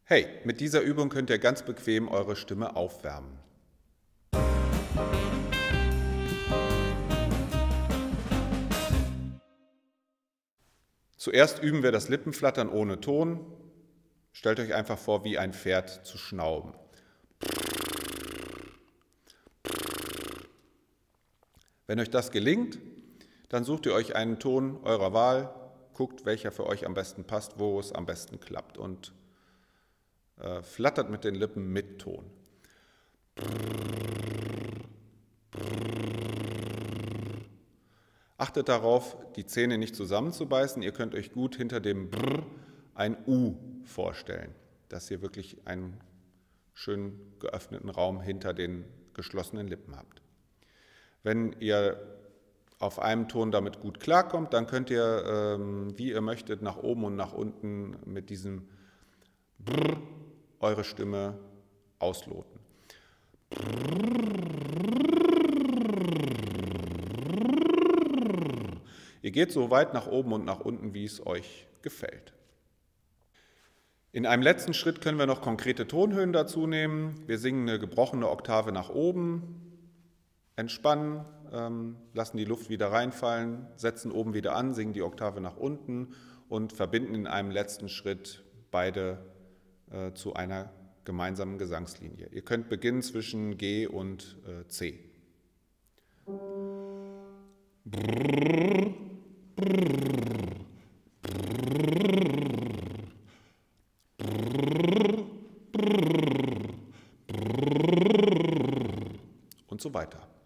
Hey, mit dieser Übung könnt ihr ganz bequem eure Stimme aufwärmen. Zuerst üben wir das Lippenflattern ohne Ton. Stellt euch einfach vor, wie ein Pferd zu schnauben. Wenn euch das gelingt, dann sucht ihr euch einen Ton eurer Wahl, guckt, welcher für euch am besten passt, wo es am besten klappt und flattert mit den Lippen mit Ton. Achtet darauf, die Zähne nicht zusammenzubeißen. Ihr könnt euch gut hinter dem Brr ein U vorstellen, dass ihr wirklich einen schön geöffneten Raum hinter den geschlossenen Lippen habt. Wenn ihr auf einem Ton damit gut klarkommt, dann könnt ihr, wie ihr möchtet, nach oben und nach unten mit diesem Brr eure Stimme ausloten. Ihr geht so weit nach oben und nach unten, wie es euch gefällt. In einem letzten Schritt können wir noch konkrete Tonhöhen dazu nehmen. Wir singen eine gebrochene Oktave nach oben, entspannen, lassen die Luft wieder reinfallen, setzen oben wieder an, singen die Oktave nach unten und verbinden in einem letzten Schritt beide zu einer gemeinsamen Gesangslinie. Ihr könnt beginnen zwischen G und C. Und so weiter.